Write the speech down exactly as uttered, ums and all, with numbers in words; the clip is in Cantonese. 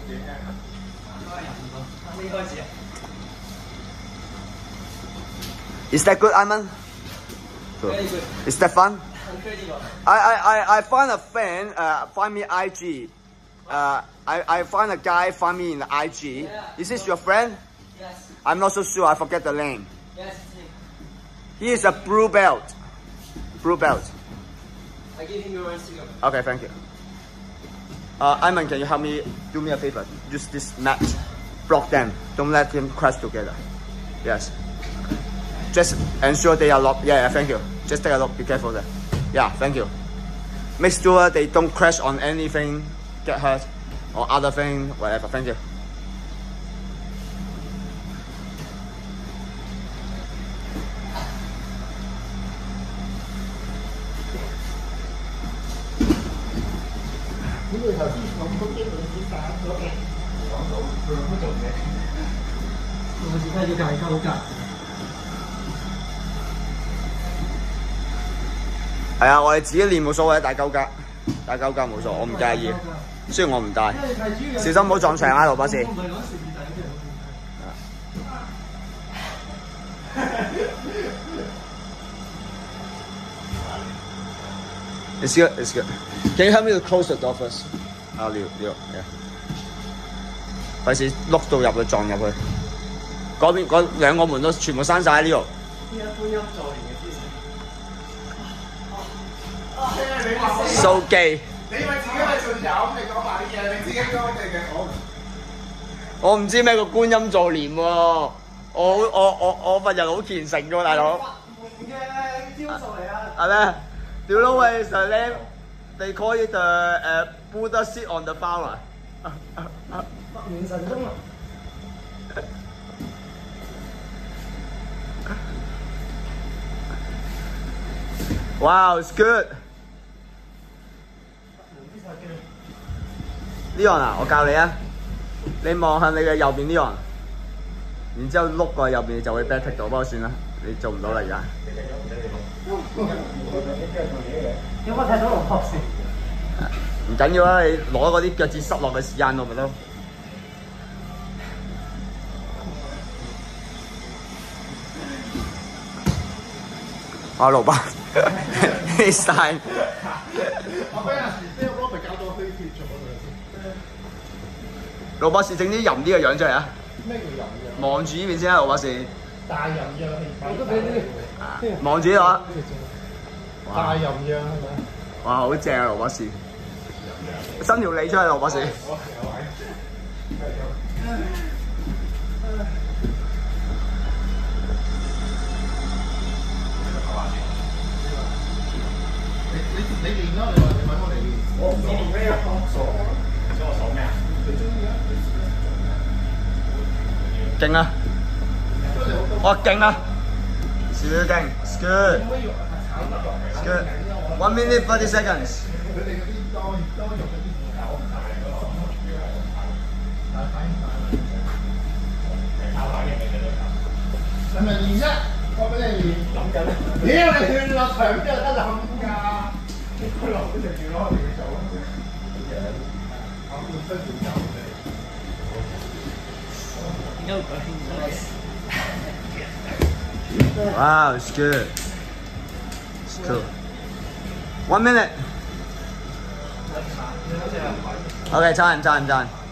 Is that good, Iman? Very good. Is that fun? Incredible. I I I I find a fan. Uh, find me I G. Uh, I I find a guy. Find me in the I G. Yeah. Is this your friend? Yes. I'm not so sure. I forget the name. Yes, it's him. He is a blue belt. Blue belt. I give him your Instagram. Okay, thank you. Uh, Iman, can you help me? Do me a favor. Use this mat. Block them. Don't let them crash together. Yes. Just ensure they are locked. Yeah, yeah, thank you. Just take a look. Be careful there. Yeah, thank you. Make sure they don't crash on anything, get hurt, or other thing, whatever. Thank you. Những người頭先講嗰啲女子打咗嘅，講到佢咁做嘅，我只係要大家好㗎。 係啊，我哋自己練冇所謂，戴鳩格，戴鳩格冇所謂，我唔介意。雖然我唔戴，小心唔好撞牆啊，羅博士。It's good, it's good. Can you help me to close the door first? 啊，呢度呢度，費事碌到入去撞入去。嗰邊嗰兩個門都全部閂晒喺呢度。 呢一觀音座連嘅姿勢。 掃記。 你以為自己係信友？你講埋啲嘢，你自己講定嘅我。 我唔知咩叫觀音做蓮喎，我我我我份人好虔誠㗎喎，大佬。 門嘅招數嚟啊！ 係咩？ Do you know what is the name? They call it the uh, Buddha sit on the flower. 發元神功啊！ Wow, it's good. Leon 啊，我教你啊，你望向你嘅右邊 Leon， 然之後碌過右邊你就會 back tick 到，不過算啦，你做唔到啦而家。 有冇睇到龍博士？ 唔緊要啦，你攞嗰啲腳趾濕落嘅時間度咪得。阿老闆，你晒。 我俾人俾個波咪搞到虛脫咗啦。 盧博士整啲淫啲嘅樣出嚟啊！ 咩叫淫樣？ 望住呢邊先啊，盧博士。 大淫樣氣氛。我都俾啲。 望住呢度啊！ 大淫樣係咪？ 哇，好正啊，盧博士！伸條脷出嚟，盧博士。 你你練咯，你話你揾我嚟練。我唔練咩啊？鎖。鎖鎖咩啊？你中意啊？ 勁啊！哇，勁啊！小勁 ，it's good。It's good. One minute thirty seconds. 佢哋嗰啲多多肉嗰啲狗唔大嗰個。但係反應大。靠反應嘅啫都。係咪練啫？我俾你練。諗緊。屌你斷落牆邊有得諗㗎？佢落嗰隻住咯，你做。我換分條走你。點解會講 Wow, it's good. It's cool. One minute. Okay, time, time, time.